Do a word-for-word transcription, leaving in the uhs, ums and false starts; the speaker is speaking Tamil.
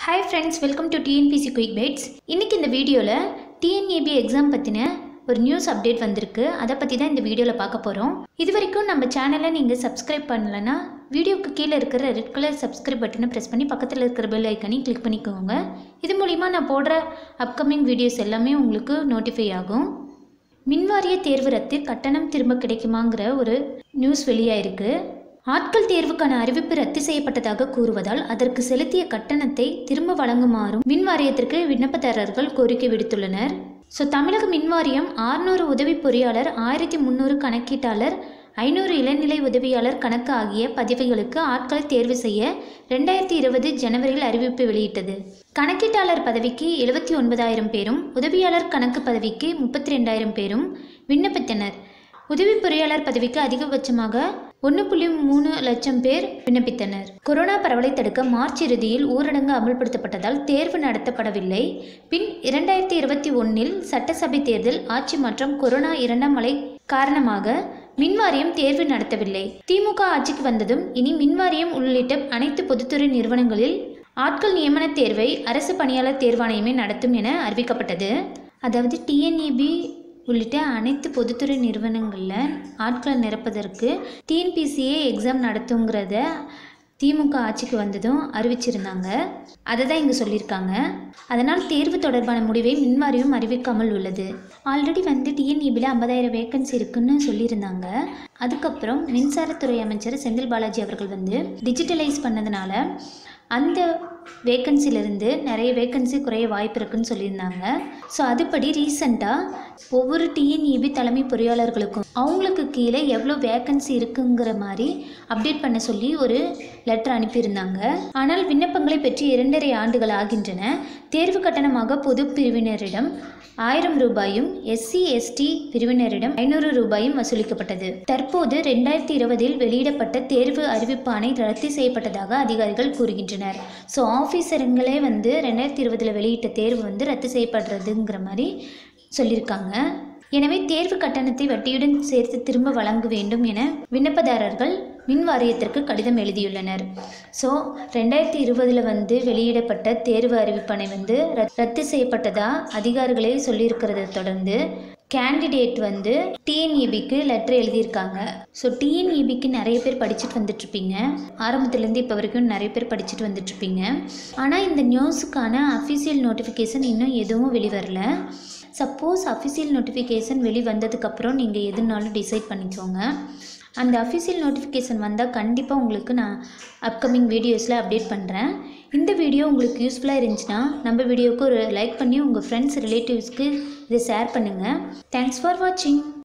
Hi friends, welcome to T N P S C Quick Bites. இன்னைக்கு இந்த வீடியோல T N E B exam பத்தின ஒரு நியூஸ் அப்டேட் வந்திருக்கு. அத பத்தி தான் இந்த வீடியோல பார்க்க போறோம். இதுவரைக்கும் நம்ம சேனலை நீங்க சப்ஸ்கிரைப் பண்ணலனா வீடியோக்கு கீழ இருக்கிற ரெட் கலர் சப்ஸ்கிரைப் பட்டனை பிரஸ் பண்ணி பக்கத்துல இருக்கிற பெல் ஐகானை கிளிக் பண்ணிக்கோங்க. இது மூலமா நான் போடுற அப்கமிங் வீடியோஸ் எல்லாமே உங்களுக்கு நோட்டிஃபை ஆகும். மின்வாரிய தேர்வு ரத்து கட்டணம் திரும்ப கிடைக்குமாங்கற ஒரு நியூஸ் வெளியாயிருக்கு. ஆட்கள் தேர்வுக்கான அறிவிப்பு ரத்து செய்யப்பட்டதாக கூறுவதால் அதற்கு செலுத்திய கட்டணத்தை திரும்ப வழங்குமாறும் மின்வாரியத்திற்கு விண்ணப்பதாரர்கள் கோரிக்கை விடுத்துள்ளனர். ஸோ தமிழக மின்வாரியம் ஆறுநூறு உதவி பொறியாளர், ஆயிரத்தி முந்நூறு கணக்கீட்டாளர், ஐநூறு இளநிலை உதவியாளர் கணக்கு ஆகிய பதவிகளுக்கு ஆட்களை தேர்வு செய்ய ரெண்டாயிரத்தி இருபது ஜனவரியில் அறிவிப்பு வெளியிட்டது. கணக்கீட்டாளர் பதவிக்கு எழுபத்தி ஒன்பதாயிரம் பேரும், உதவியாளர் கணக்கு பதவிக்கு முப்பத்தி ரெண்டாயிரம் பேரும் விண்ணப்பித்தனர். உதவி பொறியாளர் பதவிக்கு அதிகபட்சமாக ஒன்று புள்ளி மூணு லட்சம் பேர் விண்ணப்பித்தனர். கொரோனா பரவலை தடுக்க மார்ச் இறுதியில் ஊரடங்கு அமல்படுத்தப்பட்டதால் தேர்வு நடத்தப்படவில்லை. பின் இரண்டாயிரத்தி இருபத்தி ஒன்னில் சட்டசபை தேர்தல், ஆட்சி மாற்றம், கொரோனா இரண்டாம் அலை காரணமாக மின்வாரியம் தேர்வு நடத்தவில்லை. திமுக ஆட்சிக்கு வந்ததும் இனி மின்வாரியம் உள்ளிட்ட அனைத்து பொதுத்துறை நிறுவனங்களில் ஆட்கள் நியமன தேர்வை அரசு பணியாளர் தேர்வாணையமே நடத்தும் என அறிவிக்கப்பட்டது. அதாவது T N E B உள்ளிட்ட அனைத்து பொதுத்துறை நிறுவனங்களில் ஆட்களை நிரப்பதற்கு T N P S C exam நடத்துங்கிறத திமுக ஆட்சிக்கு வந்ததும் அறிவிச்சிருந்தாங்க. அதை தான் இங்கே சொல்லியிருக்காங்க. அதனால் தேர்வு தொடர்பான முடிவை மின்வாரியம் அறிவிக்காமல் உள்ளது. ஆல்ரெடி வந்து T N E Bல ஐம்பதாயிரம் வேக்கன்சி இருக்குன்னு சொல்லியிருந்தாங்க. அதுக்கப்புறம் மின்சாரத்துறை அமைச்சர் செந்தில் பாலாஜி அவர்கள் வந்து டிஜிட்டலைஸ் பண்ணதுனால அந்த வேக்கன்சிலிருந்து நிறைய வேக்கன்சி குறைய வாய்ப்பு இருக்குன்னு சொல்லியிருந்தாங்க. ஸோ அதுபடி ரீசெண்டாக ஒவ்வொரு T N E B தலைமை பொறியாளர்களுக்கும் அவங்களுக்கு கீழே எவ்வளோ வேக்கன்சி இருக்குங்கிற மாதிரி அப்டேட் பண்ண சொல்லி ஒரு லெட்டர் அனுப்பியிருந்தாங்க. ஆனால் விண்ணப்பங்களை பெற்று இரண்டரை ஆண்டுகள் ஆகின்றன. தேர்வு கட்டணமாக பொது பிரிவினரிடம் ஆயிரம் ரூபாயும், எஸ்சி எஸ்டி பிரிவினரிடம் ஐநூறு ரூபாயும் வசூலிக்கப்பட்டது. தற்போது ரெண்டாயிரத்தி இருபதில் வெளியிடப்பட்ட தேர்வு அறிவிப்பாணை ரத்து செய்யப்பட்டதாக அதிகாரிகள் கூறுகின்றனர். ஸோ ஆஃபீஸருங்களே வந்து ரெண்டாயிரத்தி இருபதில் வெளியிட்ட தேர்வு வந்து ரத்து செய்யப்படுறதுங்கிற மாதிரி சொல்லியிருக்காங்க. எனவே தேர்வு கட்டணத்தை வட்டியுடன் சேர்த்து திரும்ப வழங்க வேண்டும் என விண்ணப்பதாரர்கள் மின் வாரியத்திற்கு கடிதம் எழுதியுள்ளனர். ஸோ ரெண்டாயிரத்தி இருபதில் வந்து வெளியிடப்பட்ட தேர்வு அறிவிப்பாணை வந்து ரத்து செய்யப்பட்டதா அதிகாரிகளே சொல்லியிருக்கிறத தொடர்ந்து கேண்டிடேட் வந்து T N E Bக்கு லெட்டர் எழுதியிருக்காங்க. ஸோ T N E Bக்கு நிறைய பேர் படிச்சுட்டு வந்துட்ருப்பீங்க. ஆரம்பத்துலேருந்து இப்போ வரைக்கும் நிறைய பேர் படிச்சுட்டு வந்துட்ருப்பீங்க. ஆனால் இந்த நியூஸுக்கான அஃபிஷியல் நோட்டிஃபிகேஷன் இன்னும் எதுவும் வெளிவரல. சப்போஸ் அஃபிஷியல் நோட்டிஃபிகேஷன் வெளி வந்ததுக்கப்புறம் நீங்கள் எதுனாலும் டிசைட் பண்ணிக்கோங்க. அந்த அஃபிஷியல் நோட்டிஃபிகேஷன் வந்தால் கண்டிப்பாக உங்களுக்கு நான் அப்கமிங் வீடியோஸில் அப்டேட் பண்ணுறேன். இந்த வீடியோ உங்களுக்கு யூஸ்ஃபுல்லாக இருந்துச்சுன்னா நம்ம வீடியோவுக்கு ஒரு லைக் பண்ணி உங்கள் ஃப்ரெண்ட்ஸ் ரிலேட்டிவ்ஸ்க்கு இதை ஷேர் பண்ணுங்கள். தேங்க்ஸ் ஃபார் வாட்சிங்.